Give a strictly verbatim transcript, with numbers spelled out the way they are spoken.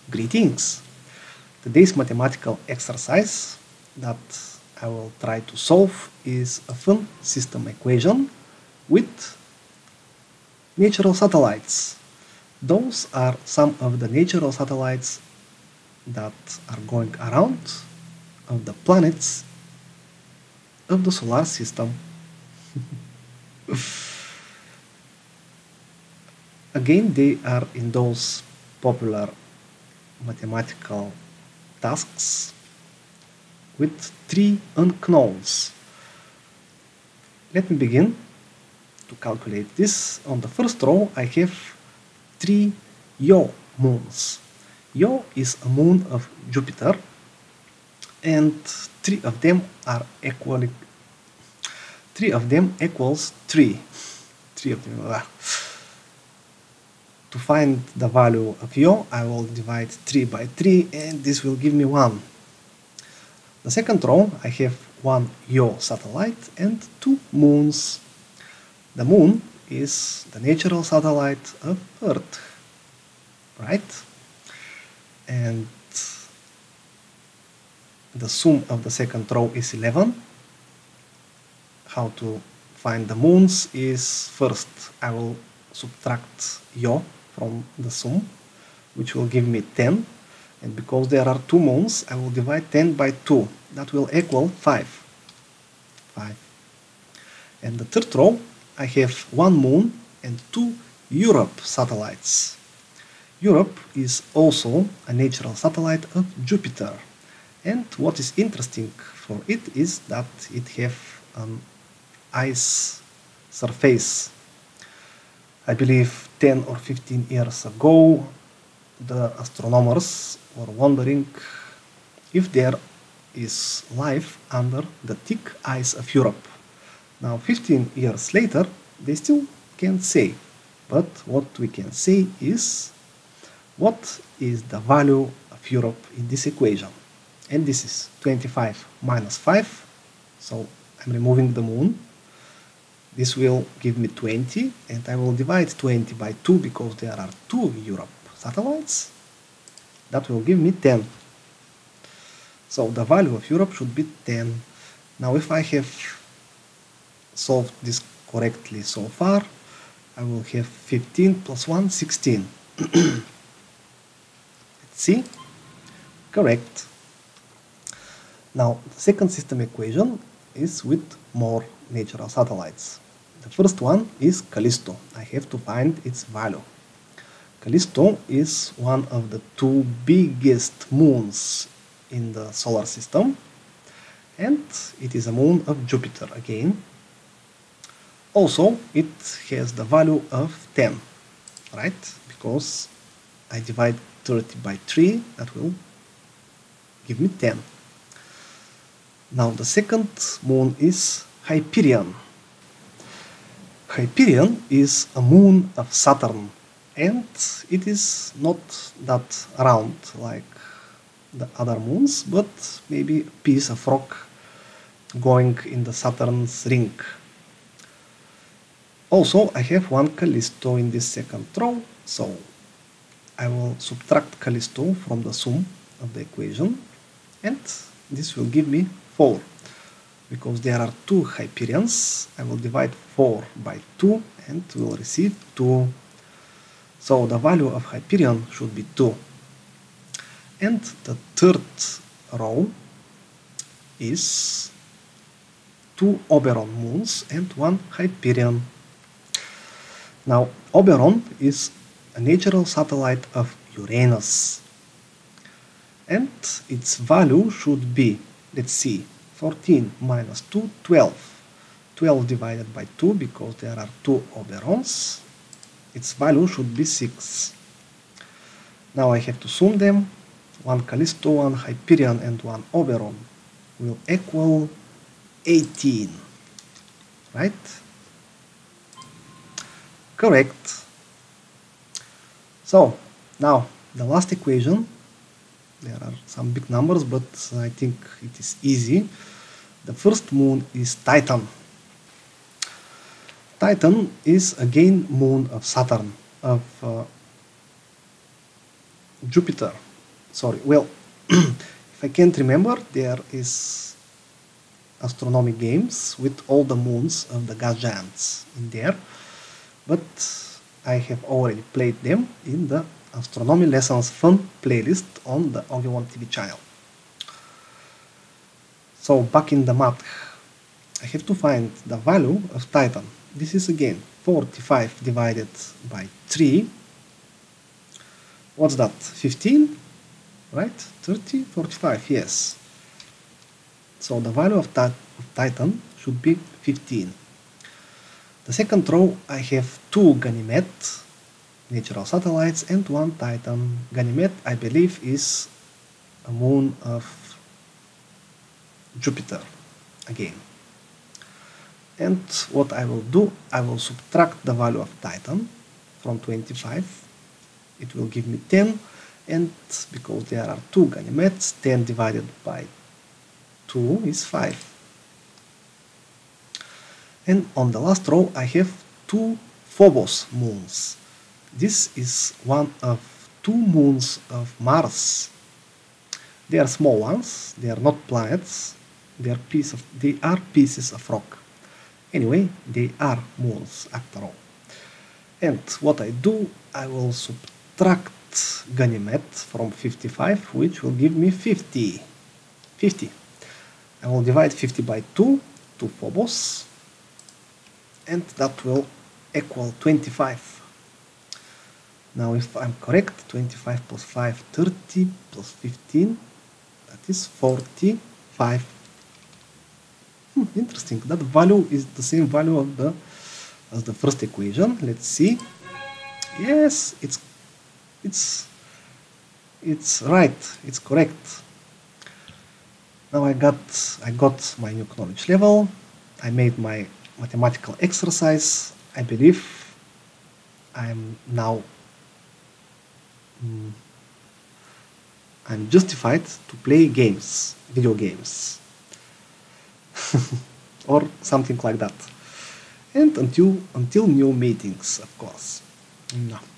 Greetings! Today's mathematical exercise that I will try to solve is a fun system equation with natural satellites. Those are some of the natural satellites that are going around of the planets of the solar system. Again, they are in those popular mathematical tasks with three unknowns. Let me begin to calculate this. On the first row, I have three Io moons. Io is a moon of Jupiter, and three of them are equally. Three of them equals three. Three of them. Ah. To find the value of Io, I will divide three by three, and this will give me one. The second row, I have one Io satellite and two moons. The moon is the natural satellite of Earth, right? And the sum of the second row is eleven. How to find the moons is, first I will subtract Io from the sum, which will give me ten. And because there are two moons, I will divide ten by two. That will equal five. five. And the third row, I have one moon and two Europe satellites. Europe is also a natural satellite of Jupiter. And what is interesting for it is that it has an ice surface. I believe ten or fifteen years ago, the astronomers were wondering if there is life under the thick ice of Europe. Now, fifteen years later, they still can't say. But what we can say is, what is the value of Europe in this equation? And this is twenty-five minus five, so I'm removing the moon. This will give me twenty, and I will divide twenty by two because there are two Europe satellites. That will give me ten. So the value of Europe should be ten. Now, if I have solved this correctly so far, I will have fifteen plus one, sixteen. Let's see. Correct. Now, the second system equation is with more natural satellites. The first one is Callisto. I have to find its value. Callisto is one of the two biggest moons in the solar system, and it is a moon of Jupiter again. Also, it has the value of ten, right? Because I divide thirty by three, that will give me ten. Now, the second moon is Hyperion. Hyperion is a moon of Saturn, and it is not that round like the other moons, but maybe a piece of rock going in the Saturn's ring. Also, I have one Callisto in this second row, so I will subtract Callisto from the sum of the equation, and this will give me four. Because there are two Hyperions, I will divide four by two and will receive two. So the value of Hyperion should be two. And the third row is two Oberon moons and one Hyperion. Now, Oberon is a natural satellite of Uranus. And its value should be, let's see, fourteen minus two, twelve. twelve divided by two, because there are two Oberons. Its value should be six. Now I have to sum them. One Callisto, one Hyperion, and one Oberon will equal eighteen. Right? Correct. So, now the last equation. There are some big numbers, but I think it is easy. The first moon is Titan. Titan is again moon of Saturn, of uh, Jupiter. sorry, well, if I can't remember, there is astronomy games with all the moons of the gas giants in there, but I have already played them in the Astronomy Lessons Fun playlist on the OGGEone T V channel. So back in the math, I have to find the value of Titan. This is again forty-five divided by three. What's that? fifteen? Right? thirty? forty-five, yes. So the value of, of Titan should be fifteen. The second row, I have two Ganymede natural satellites and one Titan. Ganymede, I believe, is a moon of Jupiter again. And what I will do, I will subtract the value of Titan from twenty-five. It will give me ten, and because there are two Ganymedes, ten divided by two is five. And on the last row I have two Phobos moons. This is one of two moons of Mars. They are small ones, they are not planets, they are, piece of, they are pieces of rock. Anyway, they are moons after all. And what I do, I will subtract Ganymede from fifty-five, which will give me fifty. fifty. I will divide fifty by two, two Phobos, and that will equal twenty-five. Now if I'm correct, twenty-five plus five, thirty, plus fifteen, that is forty-five. Hmm, interesting, that value is the same value of the as the first equation. Let's see. Yes, it's it's it's right, it's correct. Now I got I got my new knowledge level. I made my mathematical exercise. I believe I am now mm, I'm justified to play games, video games, or something like that. And until until new meetings, of course. No.